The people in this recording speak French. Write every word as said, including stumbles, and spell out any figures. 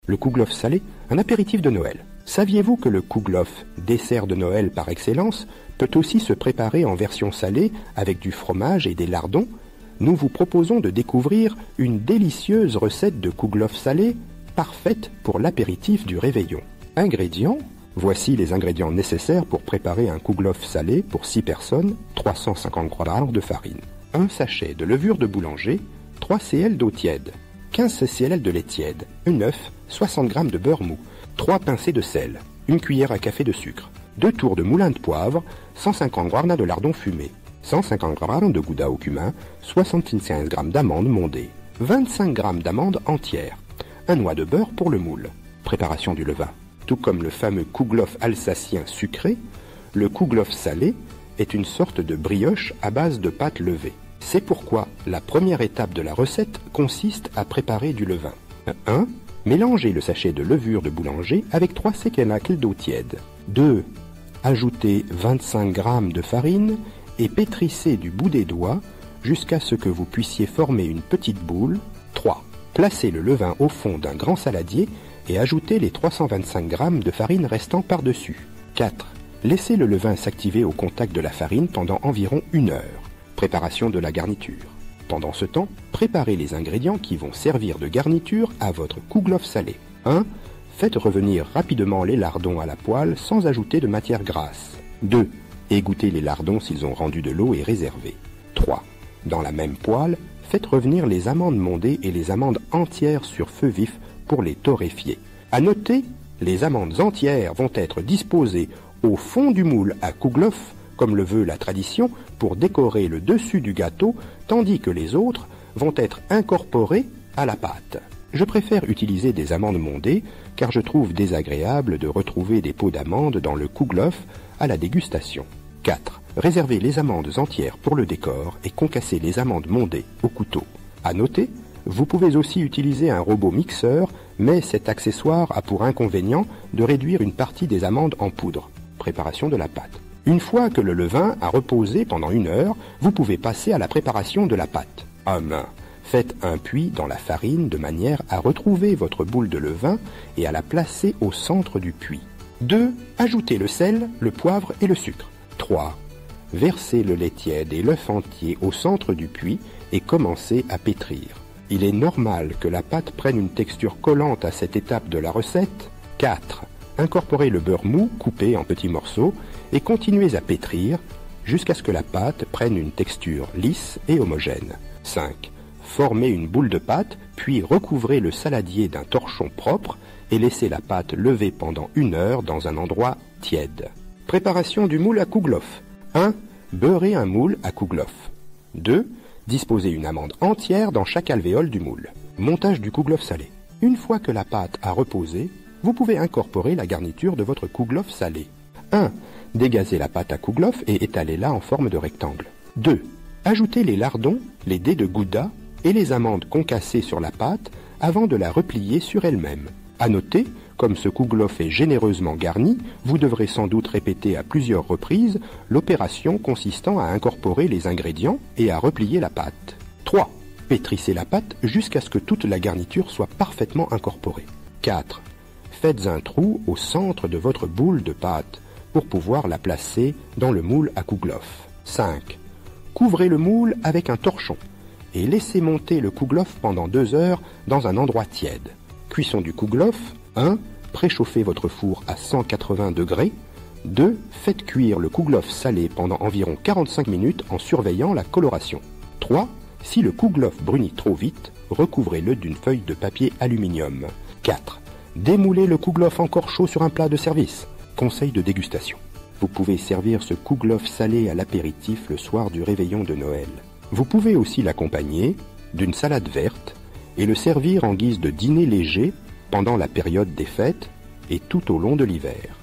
Le kouglof salé, un apéritif de Noël. Saviez-vous que le kouglof, dessert de Noël par excellence, peut aussi se préparer en version salée avec du fromage et des lardons? Nous vous proposons de découvrir une délicieuse recette de kouglof salé, parfaite pour l'apéritif du réveillon. Ingrédients. Voici les ingrédients nécessaires pour préparer un kouglof salé pour six personnes, trois cent cinquante grammes de farine, un sachet de levure de boulanger, trois centilitres d'eau tiède, quinze centilitres de lait tiède, un œuf, soixante grammes de beurre mou, trois pincées de sel, une cuillère à café de sucre, deux tours de moulin de poivre, cent cinquante grammes de lardons fumés, cent cinquante grammes de gouda au cumin, soixante-quinze grammes d'amandes mondées, vingt-cinq grammes d'amandes entières, un noix de beurre pour le moule. Préparation du levain. Tout comme le fameux kouglof alsacien sucré, le kouglof salé est une sorte de brioche à base de pâte levée. C'est pourquoi la première étape de la recette consiste à préparer du levain. un. Mélangez le sachet de levure de boulanger avec trois séquenacles d'eau tiède. deux. Ajoutez vingt-cinq grammes de farine et pétrissez du bout des doigts jusqu'à ce que vous puissiez former une petite boule. trois. Placez le levain au fond d'un grand saladier et ajoutez les trois cent vingt-cinq grammes de farine restant par-dessus. quatre. Laissez le levain s'activer au contact de la farine pendant environ une heure. Préparation de la garniture. Pendant ce temps, préparez les ingrédients qui vont servir de garniture à votre kouglof salé. un. Faites revenir rapidement les lardons à la poêle sans ajouter de matière grasse. deux. Égouttez les lardons s'ils ont rendu de l'eau et réservez. trois. Dans la même poêle, faites revenir les amandes mondées et les amandes entières sur feu vif pour les torréfier. À noter, les amandes entières vont être disposées au fond du moule à kouglof, comme le veut la tradition, pour décorer le dessus du gâteau, tandis que les autres vont être incorporées à la pâte. Je préfère utiliser des amandes mondées, car je trouve désagréable de retrouver des pots d'amandes dans le kouglof à la dégustation. quatre. Réservez les amandes entières pour le décor et concassez les amandes mondées au couteau. À noter, vous pouvez aussi utiliser un robot mixeur, mais cet accessoire a pour inconvénient de réduire une partie des amandes en poudre. Préparation de la pâte. Une fois que le levain a reposé pendant une heure, vous pouvez passer à la préparation de la pâte. À main. Faites un puits dans la farine de manière à retrouver votre boule de levain et à la placer au centre du puits. deux. Ajoutez le sel, le poivre et le sucre. trois. Versez le lait tiède et l'œuf entier au centre du puits et commencez à pétrir. Il est normal que la pâte prenne une texture collante à cette étape de la recette. quatre. Incorporez le beurre mou coupé en petits morceaux et continuez à pétrir jusqu'à ce que la pâte prenne une texture lisse et homogène. cinq. Formez une boule de pâte, puis recouvrez le saladier d'un torchon propre et laissez la pâte lever pendant une heure dans un endroit tiède. Préparation du moule à kouglof. un. Beurrez un moule à kouglof. deux. Disposez une amande entière dans chaque alvéole du moule. Montage du kouglof salé. Une fois que la pâte a reposé, vous pouvez incorporer la garniture de votre kouglof salé. un. Dégazez la pâte à kouglof et étalez-la en forme de rectangle. deux. Ajoutez les lardons, les dés de gouda et les amandes concassées sur la pâte avant de la replier sur elle-même. À noter, comme ce kouglof est généreusement garni, vous devrez sans doute répéter à plusieurs reprises l'opération consistant à incorporer les ingrédients et à replier la pâte. trois. Pétrissez la pâte jusqu'à ce que toute la garniture soit parfaitement incorporée. quatre. Faites un trou au centre de votre boule de pâte pour pouvoir la placer dans le moule à kouglof. cinq. Couvrez le moule avec un torchon et laissez monter le kouglof pendant deux heures dans un endroit tiède. Cuisson du kouglof. un. Préchauffez votre four à cent quatre-vingts degrés. deux. Faites cuire le kouglof salé pendant environ quarante-cinq minutes en surveillant la coloration. trois. Si le kouglof brunit trop vite, recouvrez-le d'une feuille de papier aluminium. quatre. Démoulez le kouglof encore chaud sur un plat de service. Conseil de dégustation. Vous pouvez servir ce kouglof salé à l'apéritif le soir du réveillon de Noël. Vous pouvez aussi l'accompagner d'une salade verte et le servir en guise de dîner léger pendant la période des fêtes et tout au long de l'hiver.